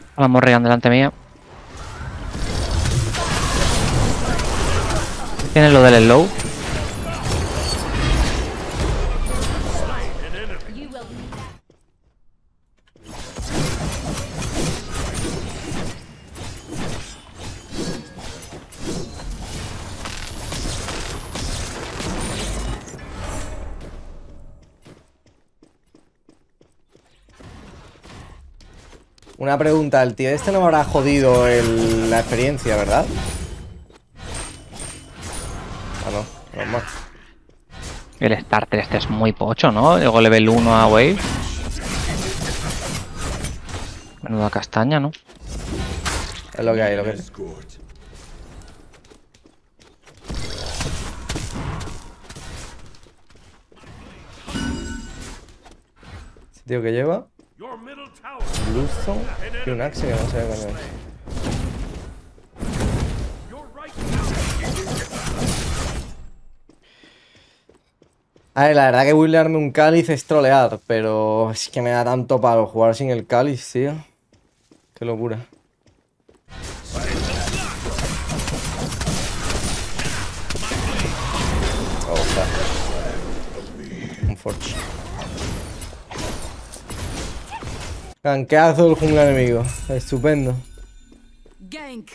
A la Morrigan delante mía. Tiene lo del slow. Una pregunta, el tío este no me habrá jodido la experiencia, ¿verdad? Ah, no, normal. El starter este es muy pocho, ¿no? Luego level 1 a Wave. Menuda castaña, ¿no? Es lo que hay, lo que hay. Ese tío que lleva Bluestone y un Axe que no sé qué coño es. A ver, la verdad que buildearme un cáliz es trolear, pero es que me da tanto palo jugar sin el cáliz, tío. Qué locura. Oh, está. Un Forge. Gankeazo del jungla enemigo. Estupendo. Gank.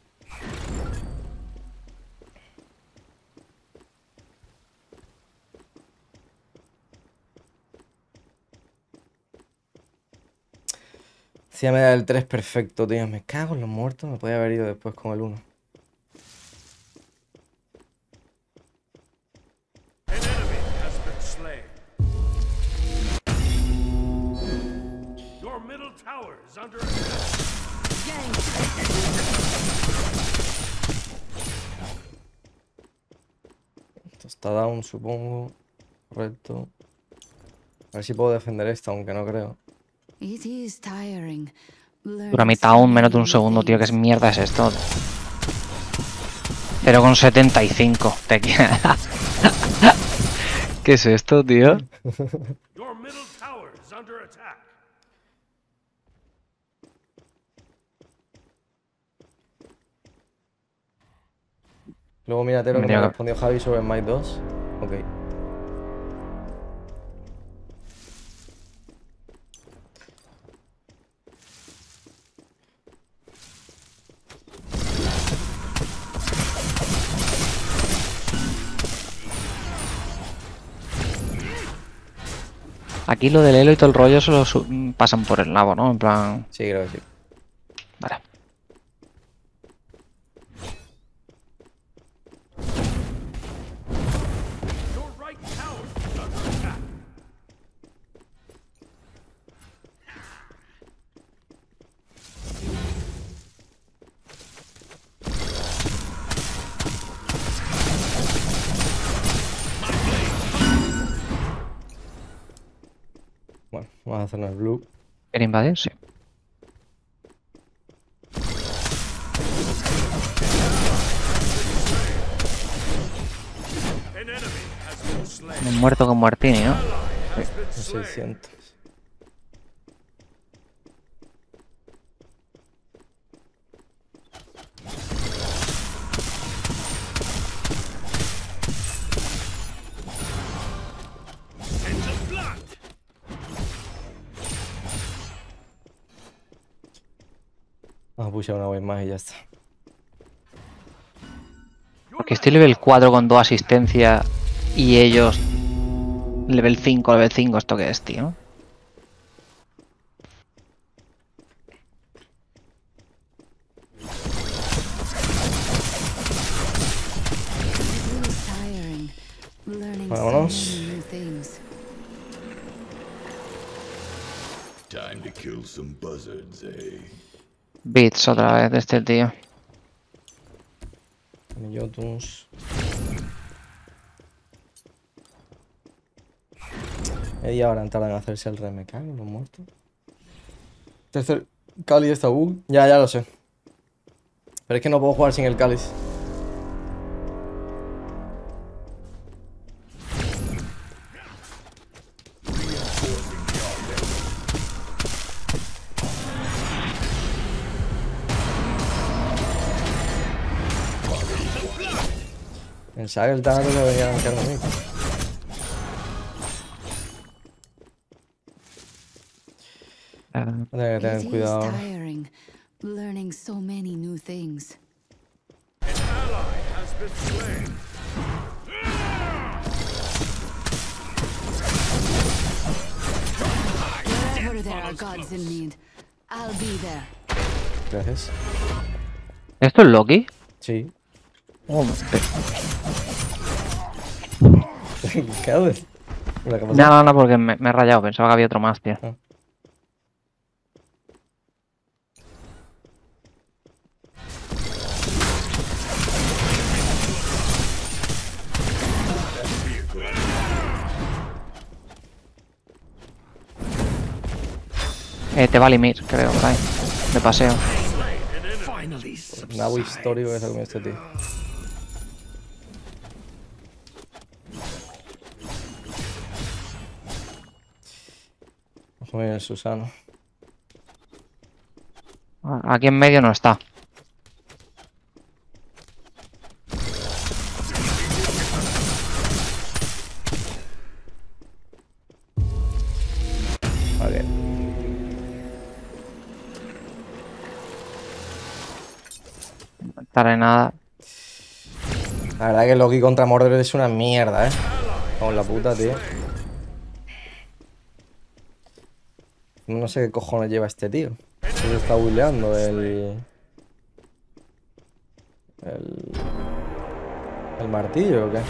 Si ya me da el 3 perfecto, tío. Me cago en los muertos. Me podía haber ido después con el 1. Esto está down, supongo. Correcto. A ver si puedo defender esta, aunque no creo. Dura mitad aún menos de un segundo, tío. ¿Qué mierda es esto? 0,75. Te queda. ¿Qué es esto, tío? Luego mírate lo que me respondió Javi sobre el Might 2. Ok. Aquí lo del Elo y todo el rollo solo pasan por el nabo, ¿no? En plan... Sí, creo que sí. Vale. Bueno, vamos a hacernos el blue. ¿Quiere invadir? Sí. Un muerto con Martini, ¿no? Sí, 600. Vamos a pushar una wave más y ya está. Porque estoy level 4 con 2 asistencias y ellos level 5, ¿esto qué es, tío? Vámonos. Bits otra vez de este tío. Jotuns. Media hora tardan en hacerse el re, me cago en los muertos. Tercer cáliz está bug. Ya lo sé. Pero es que no puedo jugar sin el cáliz. Pensaba que el Thanatos se venía a lanzar a mí. Voy a tener que tener It is cuidado ahora. tiring, learning so many new things. Wherever there are gods in need, I'll be there. Gracias. ¿Esto es Loki? Sí. Oh, ¿Qué haces? Mira, ¿qué ha no, pasado? no, porque me he rayado. Pensaba que había otro más, tío. Ah. Te va a limir, creo, por ahí. De paseo. Nabo histórico que se ha comido este tío. Ojo, mira el Susano. Aquí en medio no está. Vale. No estará en nada. La verdad que Loki contra Mordor es una mierda, Con la puta, tío. No sé qué cojones lleva este tío. Se está buileando el martillo o qué.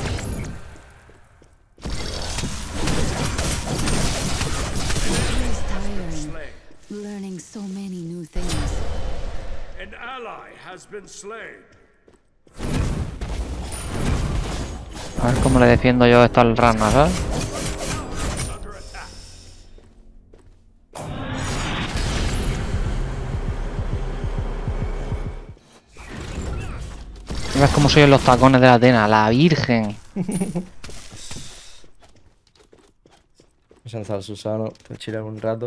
It is tiring, learning so many new things. An ally has been slain. A ver cómo le defiendo yo esto al Ragnar, ¿sabes? ¿Ves cómo soy en los tacones de la Atena? ¡La Virgen! Vamos a lanzar al Susano, te chilar un rato.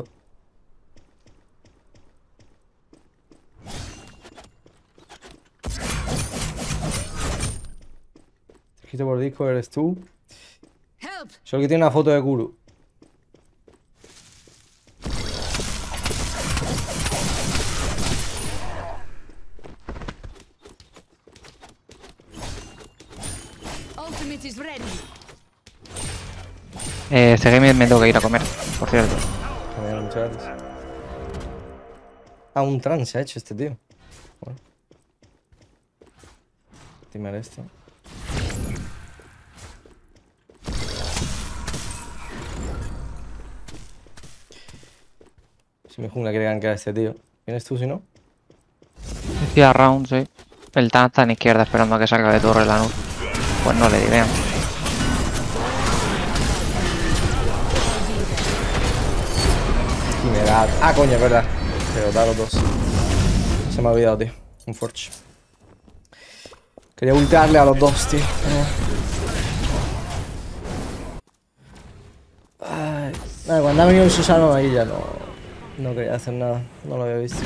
Escrito por Discord, eres tú. Help! Solo que tiene una foto de Guru. Ultimate is ready. Este game me tengo que ir a comer, por cierto. Genial, muchas gracias. Ah, un trance ha hecho este tío. Bueno. Timar esto. Si mi jungla quiere gankar a este tío. ¿Vienes tú si no? Estoy a round, sí. El Tan está en izquierda esperando a que salga de torre la nube. Pues no le diré. Y me da... Ah, coño, es verdad. Pero da los dos. Se me ha olvidado, tío. Un Forge. Quería ultearle a los dos, tío. Ay. Nada, cuando ha venido el Susano ahí ya no quería hacer nada. No lo había visto.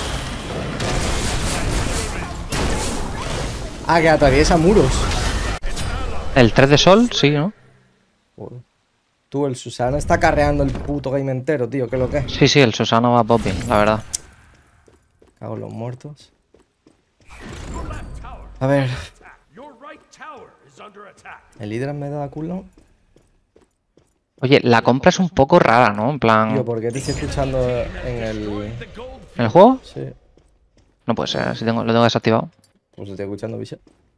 Ah, que atraviesa muros. El 3 de sol, sí, ¿no? Joder. Tú, el Susano está carreando el puto game entero, tío. ¿Qué es lo que es? Sí, sí, el Susano va popping, la verdad. Cago en los muertos. A ver. Your right tower is under attack. ¿El líder me da culo? Oye, la compra es un poco rara, ¿no? En plan... Tío, ¿por qué te estoy escuchando en el...? ¿En el juego? Sí. No puede ser, si lo tengo desactivado. Pues te estoy escuchando, bicho.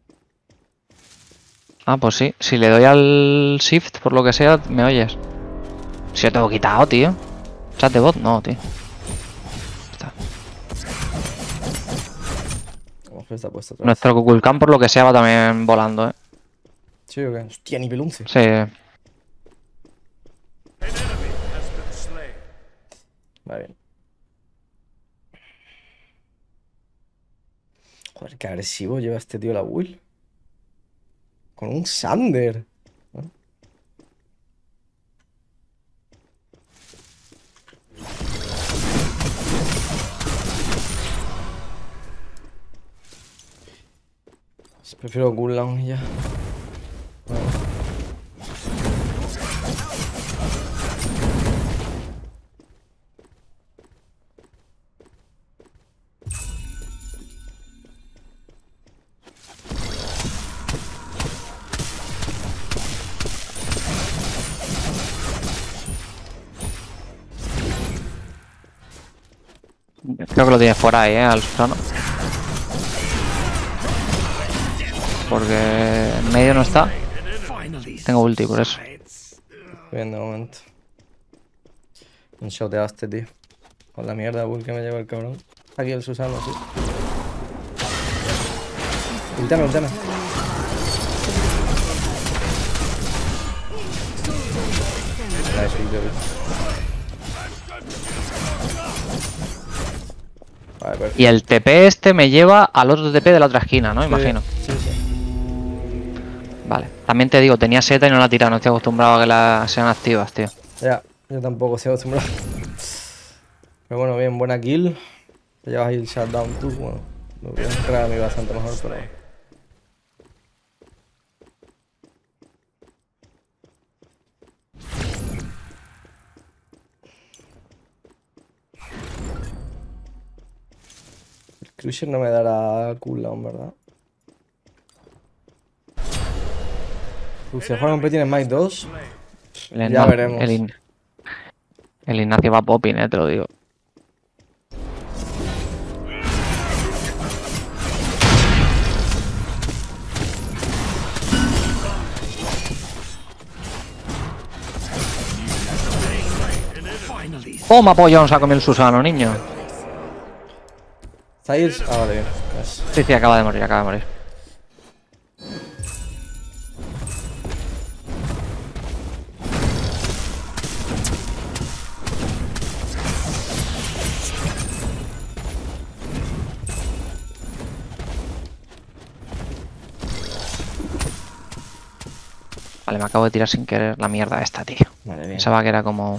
Ah, pues sí. Si le doy al shift, por lo que sea, me oyes. Si lo tengo quitado, tío. ¿Chat de bot? No, tío. Está. Vamos que está puesto otra vez. Nuestro Kukulkan, por lo que sea, va también volando, ¿eh? ¿Sí o qué? Hostia, nivel 11. Sí. An enemy has been slain. Va bien. Joder, qué agresivo lleva este tío la Will. Con un Sander. ¿No? Pues prefiero cooldown y ya. Creo que lo tienes por ahí, al Susano. Porque en medio no está. Tengo ulti por eso. Bien, de momento. Un shoteaste, tío. Con la mierda bull que me lleva el cabrón. Aquí el Susano, sí. Ultame. Nice, victory. Vale, perfecto. Y el TP este me lleva al otro TP de la otra esquina, ¿no? Imagino. Sí. Vale. También te digo, tenía seta y no la he tirado. No estoy acostumbrado a que las sean activas, tío. Ya, yo tampoco estoy acostumbrado. Pero bueno, bien, buena kill. Te llevas ahí el shutdown tú, bueno. Lo voy a entrar a mí bastante mejor, pero... El Cruiser no me dará cooldown, ¿verdad? Si juega competir en Mike 2, ya veremos. El Ignacio va popping, te lo digo. Toma pollón, se ha comido el Susano, niño. Styles, vale, bien. Yes. Sí, acaba de morir, Vale, me acabo de tirar sin querer la mierda esta, tío. Vale, bien. Pensaba que era como...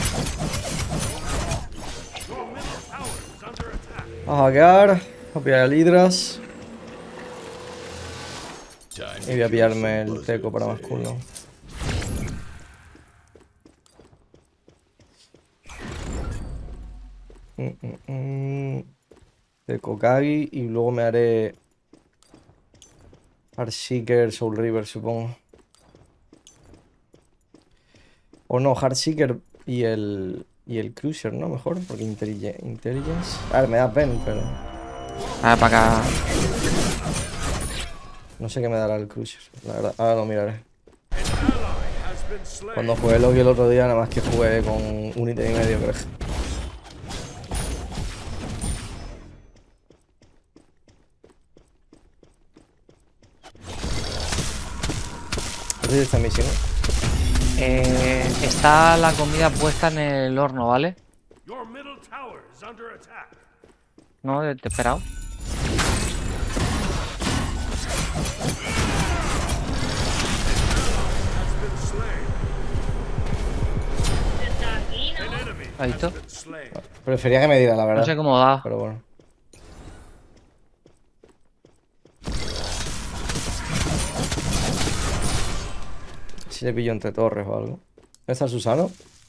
Vamos a hackear, voy a pillar el Hydras. Y voy a pillarme el Teco para más cooldown. Teco Kagi y luego me haré Heartseeker, Soul River, supongo. O no, Heartseeker y el Cruiser, ¿no? Mejor, porque Intelligence... A ver, me da pen, pero... A ver, para acá. No sé qué me dará el Cruiser, la verdad. Ahora lo miraré. Cuando jugué Loki el otro día, nada más que jugué con un ítem y medio, creo. No sé si está misión. Está la comida puesta en el horno, ¿vale? Your middle tower is under attack. No, te he esperado. Has been slain. An enemy ¿Has visto? has been slain. Prefería que me diera, la verdad. No sé cómo da. Pero bueno. Si le pillo entre torres o algo. ¿Dónde está el Susano?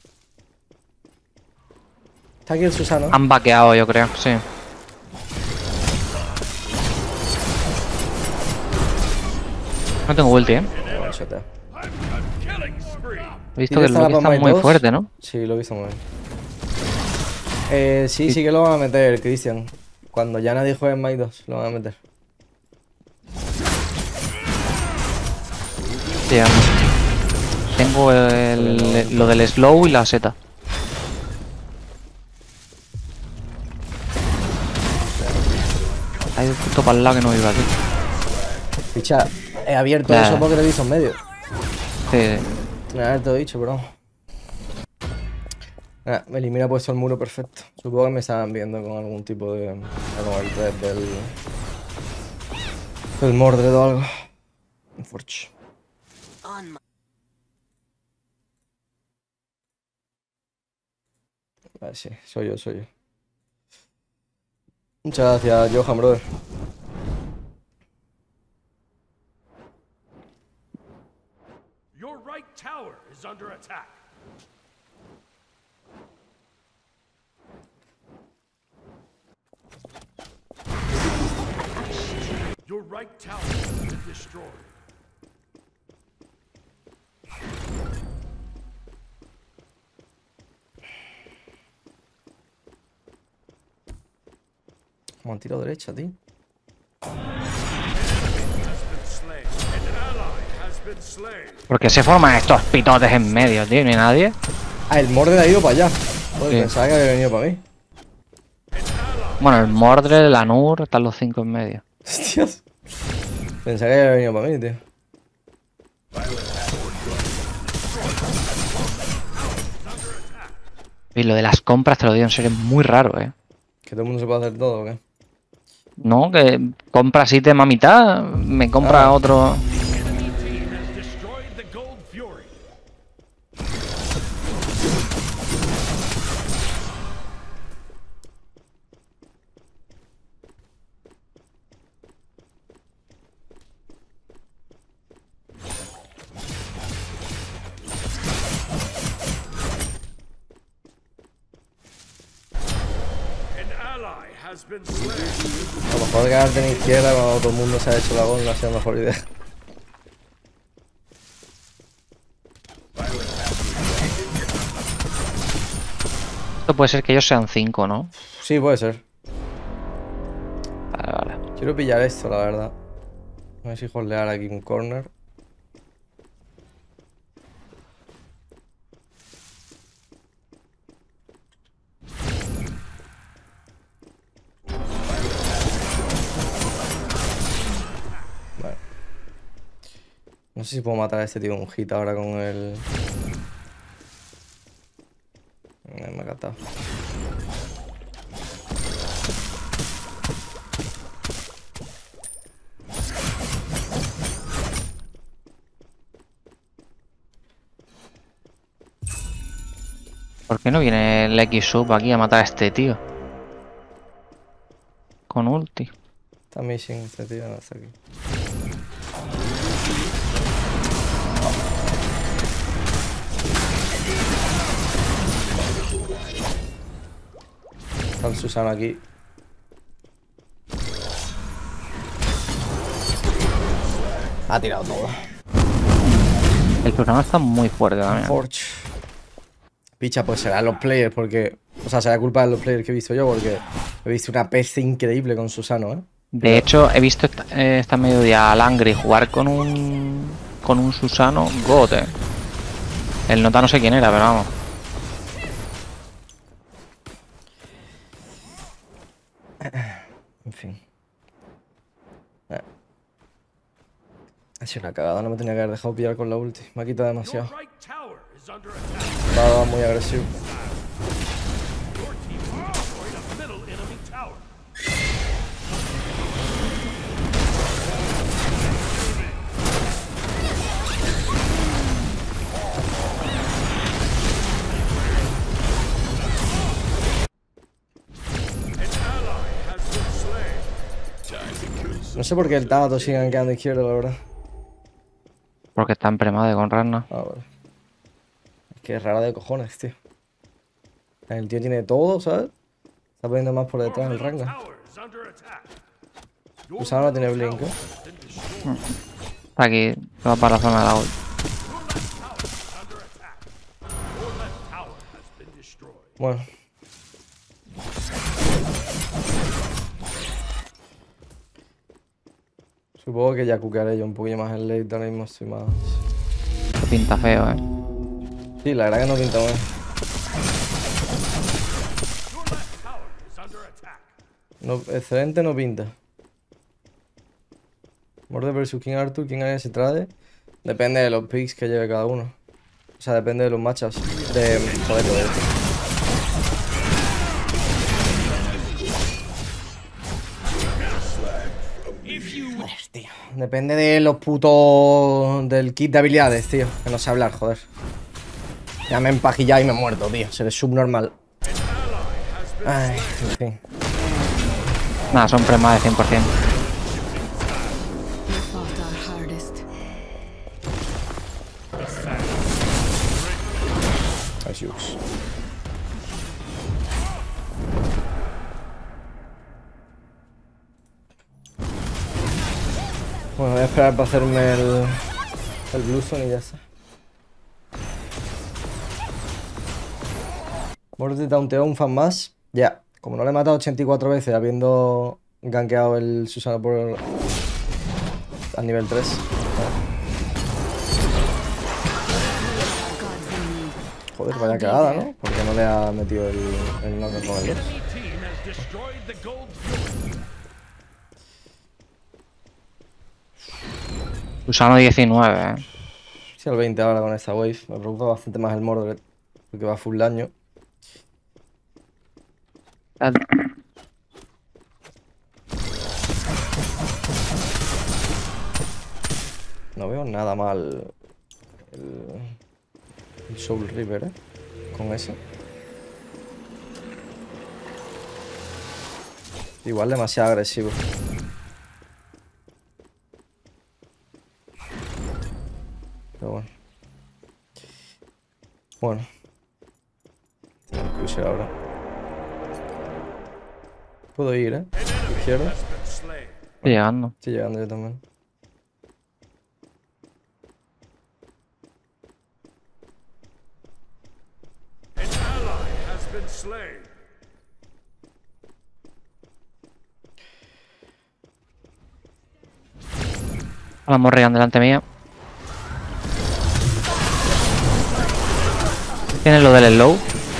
Está aquí el Susano. Han vaqueado, yo creo, sí. No tengo ulti, Bueno, shotea. Killing spree. He visto que el ¿Tienes Loki la está Pamai muy 2? fuerte, ¿no? Sí, lo he visto muy bien. Sí que lo van a meter, Cristian. Cuando ya nadie juegue en Mike 2, lo van a meter. Sí, tengo lo del slow y la seta. Hay un punto para el lado que no iba, tío. Picha, he abierto Ya. eso porque lo he visto en medio. Sí, Me ha todo dicho, pero vamos. Me elimina puesto el muro perfecto. Supongo que me estaban viendo con algún tipo de... como el red del Mordred o algo. Unfortunate. Vale, sí, soy yo. Muchas gracias, Johan, brother. Your right tower is under attack. Your right tower has been destroyed. Me han tirado derecha, tío. ¿Por qué se forman estos pitotes en medio, tío? ¿No hay nadie? Ah, el Mordred ha ido para allá. Joder, Sí. pensaba que había venido para mí. Bueno, el Mordred, el Anur, están los 5 en medio. Hostias. Pensaba que había venido para mí, tío. Y lo de las compras, te lo digo en serio, es muy raro, ¿eh? Que todo el mundo se puede hacer todo, ¿o qué? No, que compras ítem a mitad, me compra Ah. otro... Enemy team has destroyed the Gold Fury. An ally has been slain. A lo mejor quedarte en izquierda cuando todo el mundo se ha hecho la gol no ha sido la mejor idea. Esto puede ser que ellos sean 5, ¿no? Sí, puede ser. Vale, vale. Quiero pillar esto, la verdad. A ver si holdear aquí un corner. Vale. No sé si puedo matar a este tío un hit ahora con el... Me ha catado. ¿Por qué no viene el X-Sub aquí a matar a este tío? Con ulti. Está missing este tío, no está aquí. Está el Susano aquí. Ha tirado todo. El programa está muy fuerte también. Forge. Picha, pues serán los players porque... O sea, será culpa de los players que he visto yo porque he visto una peste increíble con Susano, ¿eh? De hecho, he visto esta mediodía a Langry jugar con un Susano God, eh. El nota no sé quién era, pero vamos. En fin. Ha sido una cagada, no me tenía que haber dejado pillar con la ulti. Me ha quitado Your demasiado. right tower is under attack. Va muy agresivo. Your team has destroyed a middle enemy tower. An ally has been slain. No sé por qué el Tato sigue quedando izquierdo, la verdad. Porque está en premade con Ragnar. Ah, vale. Es que es rara de cojones, tío. El tío tiene todo, ¿sabes? Está poniendo más por detrás el Middle Ragnar. tower is under attack. Your Susano no tiene middle blink, tower ¿eh? has been destroyed. Está aquí, va para la zona de la ult. Under attack. Your left tower has been destroyed. Bueno. Supongo que ya cuquearé yo un poquillo más el late, ahora mismo estoy más... Esto pinta feo, eh. Sí, la verdad que no pinta mal. Your left tower is under attack. No, excelente no pinta. Morde versus King Arthur, ¿quién gana ese trade? Depende de los picks que lleve cada uno. O sea, depende de los matchups. Joder, joder. Joder, tío. Depende de los putos... del kit de habilidades, tío. Que no sé hablar, joder. Ya me he empajillado y me he muerto, tío. Seré subnormal. Ay, en fin. Nada, son premade 100%. We fought our hardest. Adiós. Bueno, voy a esperar para hacerme el bluestone y ya está. Morde taunteó un fan más. Ya, Como no le he matado 84 veces habiendo gankeado el Susano por al nivel 3. Joder, vaya cagada, ¿no? Porque no le ha metido el knock con el 2. Enemy team has destroyed the gold fuel. Susano 19, Sí, al 20 ahora con esta wave. Me preocupa bastante más el Mordred. Porque va full daño. No veo nada mal el Soul Reaper, con eso. Igual demasiado agresivo. Pero bueno. Bueno. Tengo que usar ahora. Puedo ir, Izquierda. Has been slain. Estoy llegando. Estoy llegando yo también. An ally has been slain. A la Morrigan delante mía. Tiene lo del slow.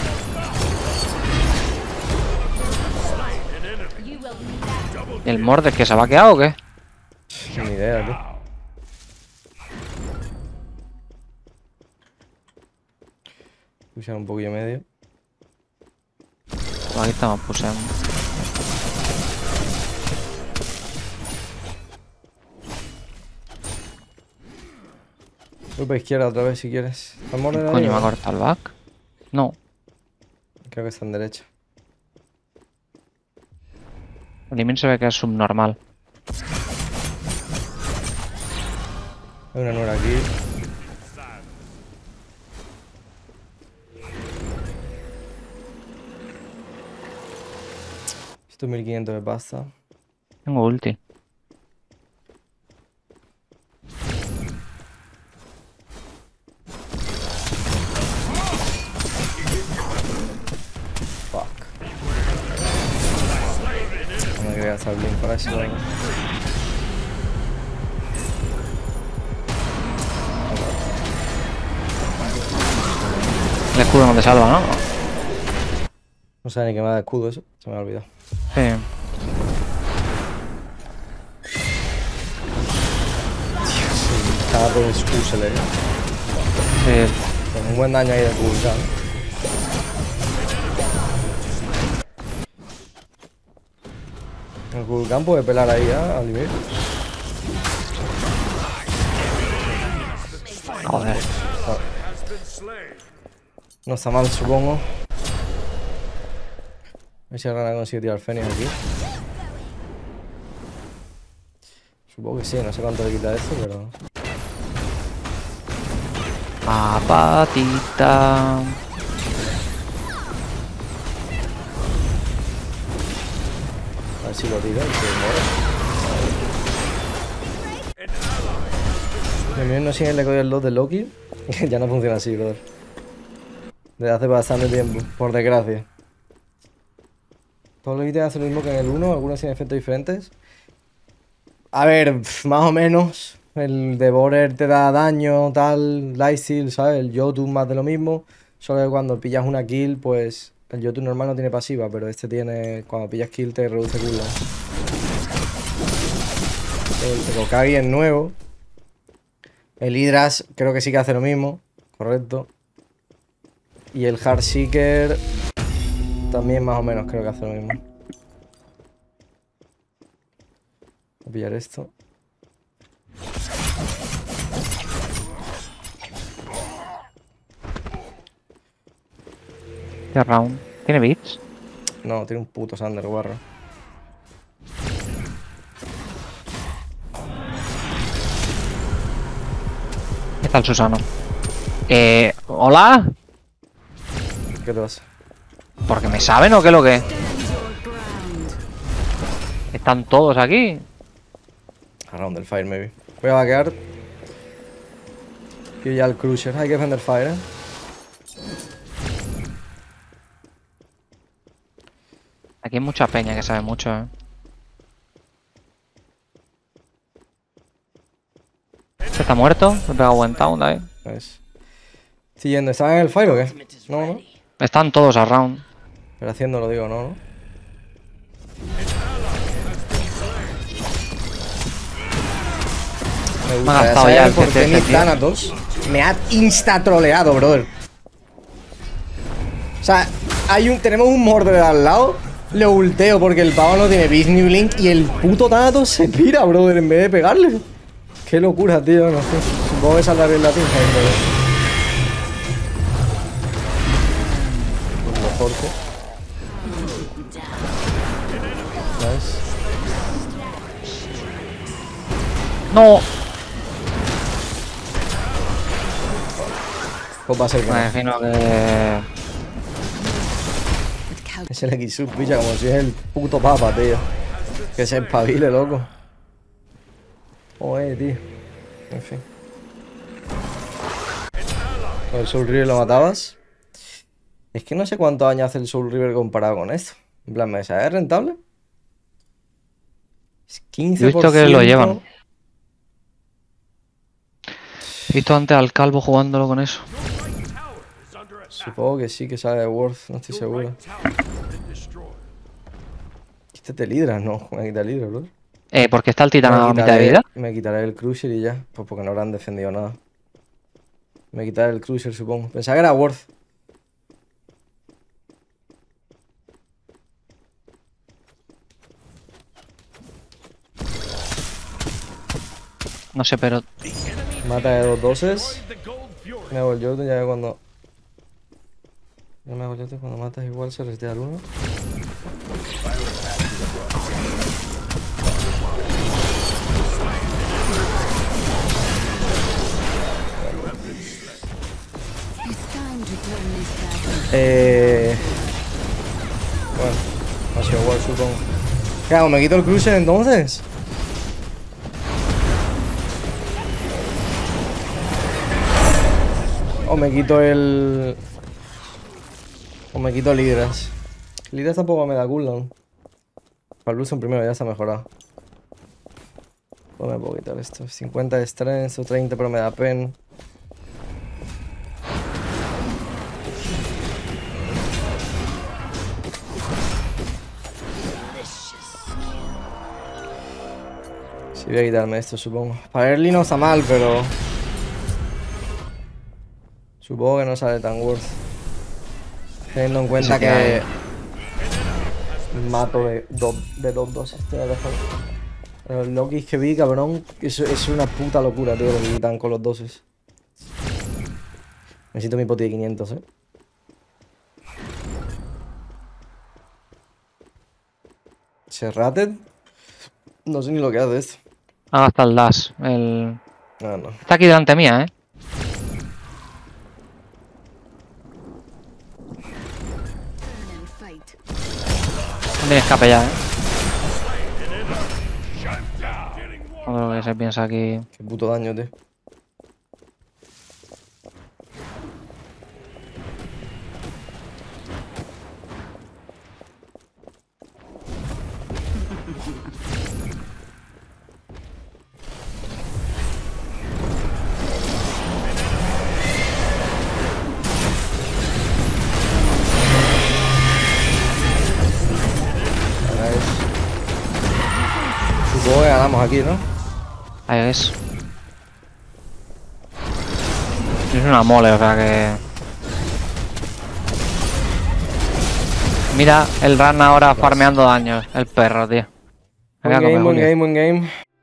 ¿Y el Mordred que se ha vaqueado o qué? Ni idea, tío. Usar un poquillo medio. Aquí estamos puseando. Voy para izquierda otra vez si quieres. ¿Está Mordred ahí, Coño, me ha no? cortado el back. No, Creo que está en derecha. el Limin se ve que es subnormal. Hay una nuera aquí. Esto 1500 de pasta. Tengo ulti. Fuck. No me quería gastar bien para eso. El escudo no te salva, ¿no? No sé ni qué me da de escudo eso. Se me ha olvidado. Sí. Estaba por el Skusele. Sí. Con un buen daño ahí de Kulkan. El Kulkan puede pelar ahí a Oliver. Joder. Has been slain. No está mal, supongo. A ver si ahora consigue tirar Fénix aquí. Supongo que sí, no sé cuánto le quita esto, pero... Apatita. A ver si lo tira y se muere. El mío no sigue el eco del 2 de Loki. Ya no funciona así, brother. Desde hace bastante tiempo, por desgracia. Todos los ítems hacen lo mismo que en el 1, algunos tienen efectos diferentes. A ver, más o menos. El Devourer te da daño, tal, Lifesteal, ¿sabes? El Jotun más de lo mismo. Solo que cuando pillas una kill, pues el Jotun normal no tiene pasiva, pero este tiene, cuando pillas kill te reduce cooldown. El Kokagi es nuevo. El Hydras creo que sí que hace lo mismo, correcto. Y el Heartseeker también más o menos creo que hace lo mismo. Voy a pillar esto. ¿Qué round? ¿Tiene bits? No, tiene un puto Sander, guarro. ¿Qué tal, Susano? ¿Hola? ¿Qué te pasa? ¿Porque me saben o qué es lo que? Stand your ground. ¿Están todos aquí? Around el Fire, maybe. Voy a vaquear. Pillo ya el Cruiser. Hay que defender Fire, Aquí hay mucha peña que sabe mucho, Este está muerto, me he pegado buen town ahí. ¿Ves? Estoy yendo. ¿Estaba en el fire o qué? No, no. Están todos around. Pero haciendo lo digo, no, no. Me Me ha gastado saber ya el por qué CC, mi tío. Thanatos me ha insta-troleado, brother. O sea, tenemos un Mordred al lado. Le ulteo porque el pavo no tiene Beast New Link y el puto Thanatos se pira, brother, en vez de pegarle. Qué locura, tío, no sé. Supongo que saldrá bien la pinza, lo mejor que... Nice. No. Pues va a ser que Me no. imagino que... Es el X-Sub, picha, como si es el puto papa, tío. Que se espabile, loco. Oye, tío. En fin. ¿Con el Soul River lo matabas? Es que no sé cuánto daño hace el Soul River comparado con esto. En plan, ¿me sabe rentable? Es 15%. He visto que lo llevan. He visto antes al calvo jugándolo con eso. Supongo que sí que sabe de Worth, no estoy seguro. Quítate el Hydra, no, me quita el Hydra, bro. ¿Por qué está el titán a mitad de vida? Me quitaré el Cruiser y ya. Pues porque no habrán defendido nada. Me quitaré el Cruiser, supongo. Pensaba que era Worth. No sé, pero... Mata de 2 doses. Me hago el Jordan ya que cuando... Yo me hago el Jordan cuando matas igual se restea al 1. It's time to turn this back. Bueno, ha sido War, supongo. ¿Qué hago? ¿Me quito el Cruiser entonces? O me quito el... O me quito el Hydras. El Hydras tampoco me da cooldown. Para el Blueson primero ya está mejorado. No me puedo quitar esto. 50 de strength o 30 pero me da pen. Sí, voy a quitarme esto, supongo. Para Early no está mal, pero... Supongo que no sale tan worth. Teniendo en cuenta que... Mato de dos doses. Los Lokis que vi, cabrón, es una puta locura, tío, lo que quitan con los doses. Necesito mi poti de 500, Serrated. No sé ni lo que hace esto. Ah, hasta el dash. El... No, no. Está aquí delante mía, And fight. No tiene escape ya, No creo que se piensa aquí... Qué puto daño, tío. Supongo que ganamos aquí, ¿no? Ahí es. Es una mole, o sea que... Mira el run ahora farmeando daños. El perro, tío. Me voy a comer, Buen Julio. game.